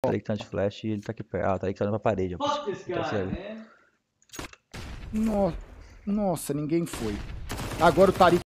Tariq tá de flash e ele tá aqui perto. Ah, o Tariq tá olhando pra parede, ó. Fuck this Então, guy, man. Nossa, ninguém foi. Agora o Tariq